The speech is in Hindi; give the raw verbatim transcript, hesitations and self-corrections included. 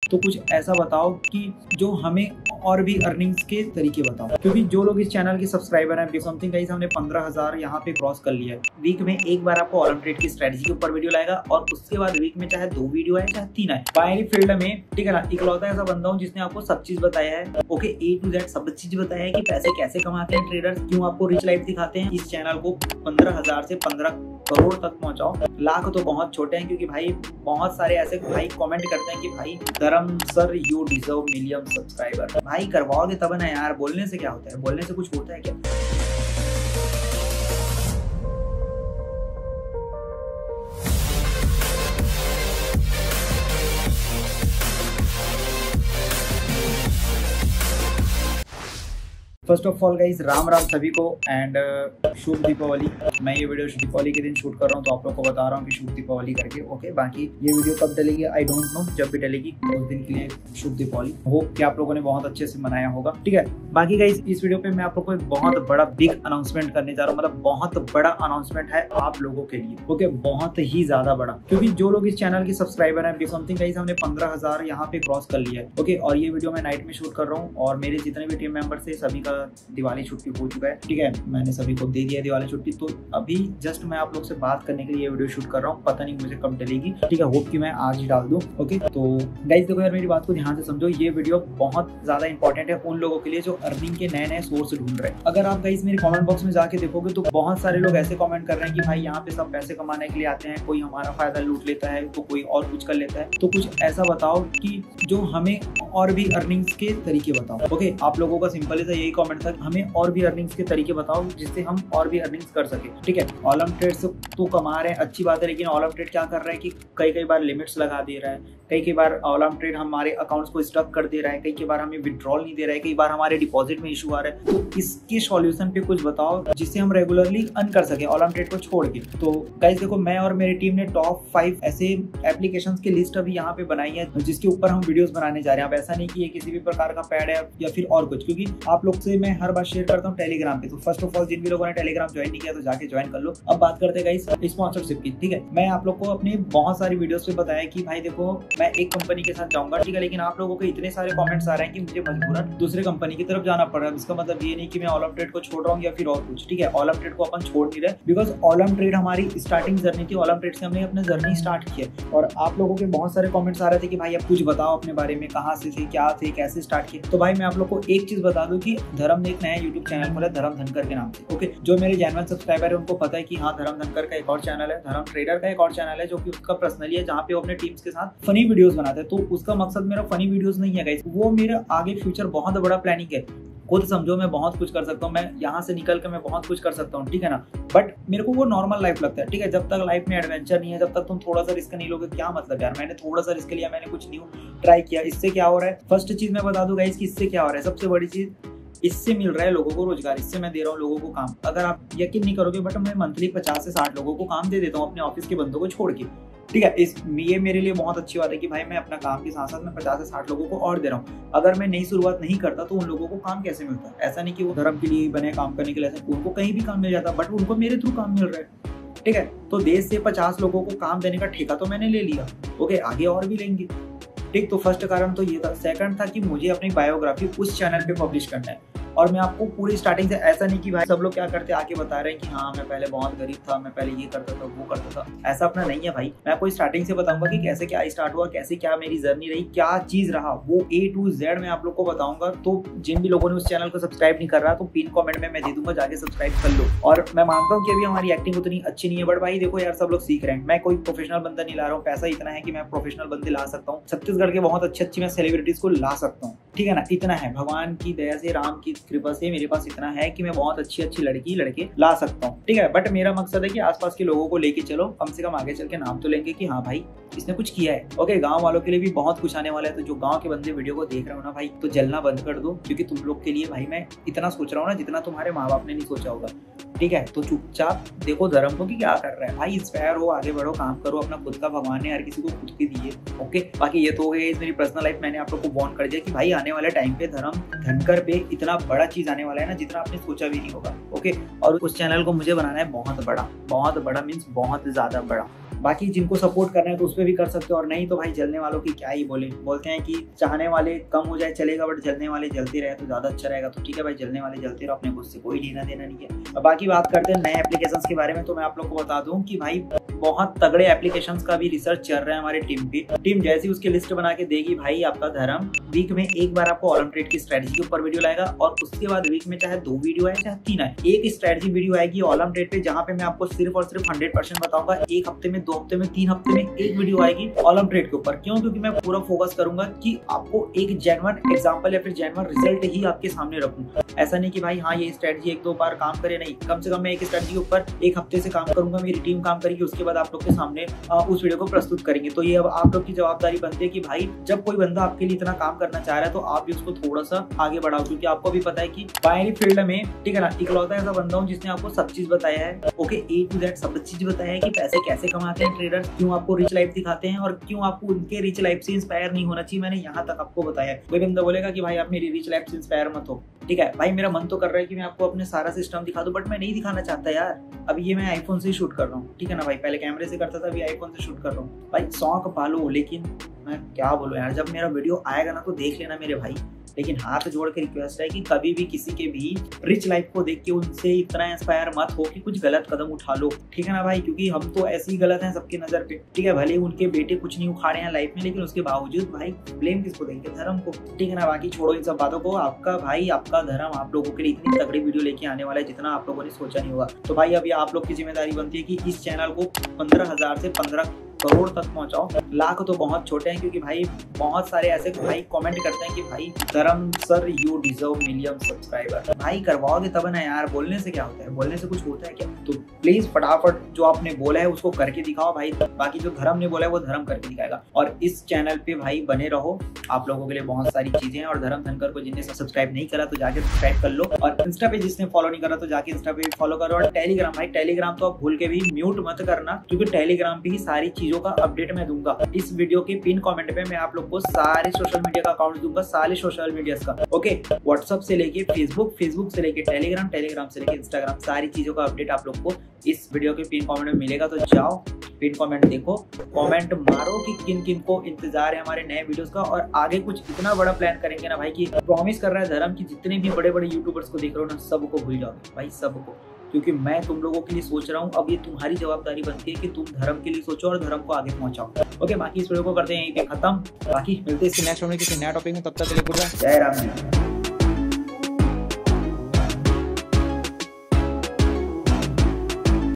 तो कुछ ऐसा बताओ कि जो हमें और भी अर्निंग्स के तरीके बताओ, क्योंकि जो लोग इस चैनल के सब्सक्राइबर हैं समथिंग गाइस हमने पंद्रह हजार यहाँ पे क्रॉस कर लिया है। वीक में एक बार आपको ऑलम ट्रेड की स्ट्रेटजी के ऊपर वीडियो लाएगा और उसके बाद वीक में चाहे दो वीडियो आए चाहे तीन आए। बाइनरी फील्ड में ठीक है ना, इकलौता ऐसा बंदा हूँ जिसने आपको सब चीज बताया है। ओके, ए टू जेड सब चीज बताया है कि पैसे कैसे कमाते हैं ट्रेडर्स, क्यों आपको रिच लाइफ दिखाते हैं। इस चैनल को पंद्रह हजार से पंद्रह करोड़ तक पहुंचाओ। लाख तो बहुत छोटे हैं, क्योंकि भाई बहुत सारे ऐसे भाई कमेंट करते हैं कि भाई Dharam sir you deserve million subscriber. भाई करवाओगे तब ना यार, बोलने से क्या होता है, बोलने से कुछ होता है क्या। First of all guys Ram Ram सभी को एंड शुभ दीपावली। मैं ये वीडियो दीपावली के दिन शूट कर रहा हूँ तो आप लोग को बता रहा हूँ कि शुभ दीपावली करके। ओके, बाकी ये वीडियो कब डलेगी आई डोंट नो, जब भी डलेगी उस दिन के लिए शुभ दीपावली। होप कि आप लोगों ने बहुत अच्छे से मनाया होगा। ठीक है, बाकी गाइस इस वीडियो पे मैं आप लोग को एक बहुत बड़ा बिग अनाउंसमेंट करने जा रहा हूँ, मतलब बहुत बड़ा अनाउंसमेंट है आप लोगों के लिए। ओके, बहुत ही ज्यादा बड़ा, क्योंकि जो लोग इस चैनल के सब्सक्राइबर हैं समथिंग गाइस हमने पंद्रह हजार यहाँ पे क्रॉस कर लिया है। ओके, और ये वीडियो मैं नाइट में शूट कर रहा हूँ और मेरे जितने भी टीम मेंबर्स थे सभी का दिवाली छुट्टी हो चुका है। ठीक है, मैंने सभी को दे दिया दिवाली छुट्टी, तो अभी जस्ट मैं आप लोग से बात करने के लिए ये वीडियो शूट कर रहा हूँ। पता नहीं मुझे कब डलेगी। ठीक है, होप कि मैं आज ही डाल दूं। ओके, तो गाइस देखो यार, मेरी बात को ध्यान से समझो। ये वीडियो बहुत ज्यादा इंपॉर्टेंट है उन लोगों के लिए जो अर्निंग के नए नए सोर्स ढूंढ रहे हैं। अगर आप गाइस मेरे कमेंट बॉक्स में जाके देखोगे तो बहुत सारे लोग ऐसे कमेंट कर रहे हैं कि भाई यहाँ पे सब पैसे कमाने के लिए आते हैं, कोई हमारा फायदा लूट लेता है तो कोई और कुछ कर लेता है। तो कुछ ऐसा बताओ कि जो हमें और भी अर्निंग्स के तरीके बताओ। ओके, आप लोगों का सिंपल सा यही कमेंट था, हमें और भी अर्निंग्स के तरीके बताओ जिससे हम और भी अर्निंग्स कर सके। ठीक है, ऑलम ट्रेड से तो कमा रहे हैं, अच्छी बात है, लेकिन ऑलम ट्रेड क्या कर रहा है कि कई कई बार लिमिट्स लगा दे रहा है, कई कई बार ऑलम ट्रेड हमारे अकाउंट्स को स्टक कर दे रहा है, कई कई बार हमें विड्रॉल नहीं दे रहा है, कई बार हमारे डिपॉजिट में इशू आ रहा है। तो इसके सॉल्यूशन पे कुछ बताओ जिससे हम रेगुलरली अर्न कर सके ऑलम ट्रेड को छोड़ के। तो गाइस देखो, मैं और मेरी टीम ने टॉप फाइव ऐसे एप्लीकेशन की लिस्ट अभी यहाँ पे बनाई है जिसके ऊपर हम वीडियोस बनाने जा रहे हैं। अब ऐसा नहीं कि ये किसी भी प्रकार का पैड है या फिर और कुछ, क्योंकि आप लोग से मैं हर बार शेयर करता हूँ टेलीग्राम पे। तो फर्स्ट ऑफ ऑल जिन भी लोगों ने टेलीग्राम ज्वाइन नहीं किया तो जाके ज्वाइन कर लो। अब बात करते हैं गाइस स्पॉन्सरशिप की। ठीक है, मैं आप लोग को अपने बहुत सारी वीडियोस पे बताया कि भाई देखो मैं एक कंपनी के साथ जाऊंगा, ठीक है, लेकिन आप लोगों के इतने सारे कमेंट्स आ रहे हैं कि मुझे मजबूरन दूसरे कंपनी की तरफ जाना पड़ रहा है। इसका मतलब ये नहीं कि मैं ऑलम ट्रेड को छोड़ रहा हूँ या फिर और कुछ। ठीक है, ऑलम ट्रेड को अपन छोड़ नहीं रहे, बिकॉज ऑलम ट्रेड हमारी स्टार्टिंग जर्नी थी। ऑलम ट्रेड से हमने अपनी जर्नी स्टार्ट किया और आप लोगों के बहुत सारे कमेंट्स आ रहे थे कि भाई अब कुछ बताओ अपने बारे में, कहाँ से थे, क्या थे, कैसे स्टार्ट किए। तो भाई मैं आप लोग को एक चीज बता दूं कि धर्म ने एक नया यूट्यूब चैनल खोला धर्म धनकर के नाम से। ओके, जो मेरे जेन्युइन सब्सक्राइबर है उनको पता है कि हाँ धर्म धनकर का एक और चैनल है, धर्म ट्रेडर का एक और चैनल है जो कि उसका पर्सनली है, जहाँ पे वो अपने टीम्स के साथ फनी वीडियोस बनाते हैं। तो उसका मकसद मेरा फनी वीडियोस नहीं है गाइस, वो मेरा आगे फ्यूचर बहुत बड़ा प्लानिंग है। खुद समझो मैं बहुत कुछ कर सकता हूँ, मैं यहाँ से निकल कर मैं बहुत कुछ कर सकता हूँ। ठीक है ना, बट मेरे को वो नॉर्मल लाइफ लगता है। ठीक है, जब तक लाइफ में एडवेंचर नहीं है, जब तक तुम थोड़ा सा रिस्क नहीं लोगे, क्या मतलब यार। मैंने थोड़ा सा रिस्क लिया, मैंने कुछ न्यू ट्राई किया, इससे क्या हो रहा है। फर्स्ट चीज मैं बता दूं गाइस कि इससे क्या हो रहा है, सबसे बड़ी चीज इससे मिल रहा है लोगों को रोजगार, इससे मैं दे रहा हूँ लोगों को काम। अगर आप यकीन नहीं करोगे बट मैं मंथली पचास से साठ लोगों को काम दे देता हूँ अपने ऑफिस के बंदों को छोड़ के। ठीक है, इस ये मेरे लिए बहुत अच्छी बात है कि भाई मैं अपना काम के साथ साथ मैं पचास से साठ लोगों को और दे रहा हूँ। अगर मैं नई शुरुआत नहीं करता तो उन लोगों को काम कैसे मिलता। ऐसा नहीं कि वो धर्म के लिए बने काम करने के लिए, उनको कहीं भी काम मिल जाता, बट उनको मेरे थ्रू काम मिल रहा है। ठीक है, तो देश से पचास लोगों को काम देने का ठेका तो मैंने ले लिया। ओके, आगे और भी लेंगे। ठीक, तो फर्स्ट कारण तो ये था। सेकंड था कि मुझे अपनी बायोग्राफी उस चैनल पे पब्लिश करना है। और मैं आपको पूरी स्टार्टिंग से, ऐसा नहीं कि भाई सब लोग क्या करते आके बता रहे हैं कि हाँ मैं पहले बहुत गरीब था, मैं पहले ये करता था वो करता था, ऐसा अपना नहीं है भाई। मैं आपको स्टार्टिंग से बताऊंगा कि कैसे क्या स्टार्ट हुआ, कैसे क्या मेरी जर्नी रही, क्या चीज रहा, वो ए टू जेड मैं आप लोग को बताऊंगा। तो जिन भी लोगों ने उस चैनल को सब्सक्राइब नहीं कर रहा तो पिन कमेंट में मैं दे दूंगा, जाके सब्सक्राइब कर लो। और मैं मानता हूँ कि अभी हमारी एक्टिंग उतनी अच्छी नहीं है, बट भाई देखो यार सब लोग सीख रहे हैं। मैं कोई प्रोफेशनल बंदा नहीं ला रहा हूँ, पैसा इतना है कि मैं प्रोफेशनल बंदे ला सकता हूँ, छत्तीसगढ़ के बहुत अच्छी अच्छी मैं सेलिब्रिटीज को ला सकता हूँ। ठीक है ना, इतना है, भगवान की दया से, राम की कृपा से मेरे पास इतना है कि मैं बहुत अच्छी अच्छी लड़की लड़के ला सकता हूँ। ठीक है, बट मेरा मकसद है कि आसपास के लोगों को लेके चलो, कम से कम आगे चल के नाम तो लेंगे कि हाँ भाई इसने कुछ किया है। ओके, गांव वालों के लिए भी बहुत कुछ आने वाला है। तो जो गांव के बंदे वीडियो को देख रहे हो ना भाई, तो जलना बंद कर दो, क्योंकि तुम लोग के लिए भाई मैं इतना सोच रहा हूँ ना जितना तुम्हारे माँ बाप ने नहीं सोचा होगा। ठीक है, तो चुपचाप देखो धर्म को कि क्या कर रहा है भाई, इंस्पायर हो, आगे बढ़ो, काम करो अपना खुद का। भगवान ने हर किसी को खुद के दिए। ओके, बाकी ये तो है मेरी पर्सनल लाइफ, मैंने आप लोग को बॉन्ड कर दिया कि भाई आने वाले टाइम पे धर्म धनकर पे इतना बड़ा चीज आने वाला है ना जितना आपने सोचा भी नहीं होगा। ओके, और उस चैनल को मुझे बनाना है बहुत बड़ा, बहुत बड़ा मीन्स बहुत ज्यादा बड़ा। बाकी जिनको सपोर्ट करना है तो उस पर भी कर सकते हो, और नहीं तो भाई जलने वालों की क्या ही बोले। बोलते हैं कि चाहने वाले कम हो जाए चलेगा, बट जलने वाले जलते रहे तो ज्यादा अच्छा रहेगा। तो ठीक है भाई, जलने वाले जलते रहो, अपने उससे कोई लेना देना नहीं है। अब बाकी बात करते हैं नए एप्लीकेशंस के बारे में। तो मैं आप लोग को बता दूं कि भाई बहुत तगड़े एप्लीकेशंस का भी रिसर्च चल रहा है हमारी टीम की। टीम जैसी उसकी लिस्ट बना के देगी भाई, आपका धर्म वीक में एक बार आपको ऑलम ट्रेड की स्ट्रेटजी के ऊपर वीडियो लाएगा, और उसके बाद वीक में चाहे दो वीडियो आए चाहे तीन आए, एक स्ट्रेटजी वीडियो आएगी ऑलम ट्रेड पे, जहां पे मैं आपको सिर्फ और सिर्फ हंड्रेड परसेंट बताऊंगा। एक हफ्ते में, दो हफ्ते में, तीन हफ्ते में एक वीडियो आएगी ऑलम ट्रेड के ऊपर। क्यों? क्योंकि मैं पूरा फोकस करूंगा कि आपको एक जेन्युइन एग्जांपल या फिर जेन्युइन रिजल्ट ही आपके सामने रखूं। ऐसा नहीं कि भाई हाँ ये स्ट्रेटजी एक दो बार काम करे, नहीं, कम से कम मैं एक स्ट्रेटजी के ऊपर एक हफ्ते से काम करूंगा, मेरी टीम काम करेगी, उसके बाद आप लोग के सामने आ, उस वीडियो को प्रस्तुत करेंगे। तो ये अब आप लोग की जवाबदारी बनती है कि भाई जब कोई बंदा आपके लिए इतना काम करना चाह रहा है तो आप भी उसको थोड़ा सा आगे बढ़ाओ, क्योंकि आपको भी पता है कि बाइनरी फील्ड में, ठीक है ना, इकलौता ऐसा बंदा हूँ जिसने आपको सब चीज बताया है। ओके, ए टू जेड सब चीज बताया है कि पैसे कैसे कमाते हैं ट्रेडर, क्यों आपको रिच लाइफ दिखाते हैं और क्यों आपको उनके रिच लाइफ से इंस्पायर नहीं होना चाहिए। मैंने यहाँ तक आपको बताया है। कोई बंदा बोलेगा कि भाई आप मेरी रिच लाइफ से इंस्पायर मत हो, ठीक है भाई, मेरा मन तो कर रहा है कि मैं आपको अपने सारा सिस्टम दिखा दूं, बट मैं नहीं दिखाना चाहता यार। अभी ये मैं आईफोन से शूट कर रहा हूँ, ठीक है ना भाई, पहले कैमरे से करता था, अभी आईफोन से शूट कर रहा हूँ भाई। शौक पालो, लेकिन मैं क्या बोलूं यार, जब मेरा वीडियो आएगा ना तो देख लेना मेरे भाई। लेकिन हाथ जोड़ के रिक्वेस्ट है कि कभी भी किसी के भी रिच लाइफ को देख के उनसे इतना इंस्पायर मत हो कि कुछ गलत कदम उठा लो, ठीक है ना भाई, क्योंकि हम तो ऐसे ही गलत हैं सबकी नजर पे, ठीक है। भले उनके बेटे कुछ नहीं उखाड़े हैं लाइफ में, लेकिन उसके बावजूद भाई ब्लेम किसको देंगे? धर्म को, ठीक है ना। बाकी छोड़ो इन सब बातों को। आपका भाई, आपका धर्म आप लोगों के लिए इतनी तगड़ी वीडियो लेके आने वाला है जितना आप लोगों ने सोचा नहीं होगा। तो भाई अभी आप लोग की जिम्मेदारी बनती है कि इस चैनल को पंद्रह हजार से पंद्रह करोड़ तक पहुंचाओ। लाख तो बहुत छोटे हैं, क्योंकि भाई बहुत सारे ऐसे भाई कमेंट करते हैं कि भाई Dharam sir you deserve million subscriber. भाई करवाओगे तब ना यार, बोलने से क्या होता है, बोलने से कुछ होता है क्या? तो प्लीज फटाफट जो आपने बोला है उसको करके दिखाओ भाई। बाकी जो धर्म ने बोला है वो धर्म करके दिखाएगा। और इस चैनल पे भाई बने रहो, आप लोगों के लिए बहुत सारी चीजें हैं। और धर्म धनकर को जिसने सब्सक्राइब नहीं करा तो जाके सब्सक्राइब कर लो, और इंस्टा पे जिसने फॉलो नहीं करा तो जाके इंस्टा पे फॉलो करो। और टेलीग्राम भाई, टेलीग्राम तो आप भूल के भी म्यूट मत करना, क्योंकि टेलीग्राम पे ही सारी चीजों का अपडेट मैं दूंगा। इस वीडियो के पिन कमेंट पे मैं आप लोग को सारे सोशल मीडिया का अकाउंट दूंगा, सारे सोशल मीडिया का। ओके, व्हाट्सएप से लेके फेसबुक, फेसबुक से लेके टेलीग्राम, टेलीग्राम से लेके इंस्टाग्राम, सारी चीजों का अपडेट आप लोग को इस वीडियो के पिन कमेंट में मिलेगा। तो जाओ पिन कमेंट देखो, कमेंट मारो कि किन किन को इंतजार है हमारे नए वीडियोस का। और आगे कुछ इतना बड़ा प्लान करेंगे ना भाई कि प्रॉमिस कर रहा है धर्म की जितने भी बड़े बड़े यूट्यूबर्स को देख रहे हो ना, सबको भूल जाओगे भाई, सबको। क्योंकि मैं तुम लोगों के लिए सोच रहा हूँ। अब ये तुम्हारी जवाबदारी बनती है कि तुम धर्म के लिए सोचो और धर्म को आगे पहुंचाओ। ओके, बाकी इस वीडियो को करते हैं यहीं पे खत्म। बाकी मिलते हैं नेक्स्ट वीडियो में किसी नया टॉपिक में, तब तक के लिए जय राम जी।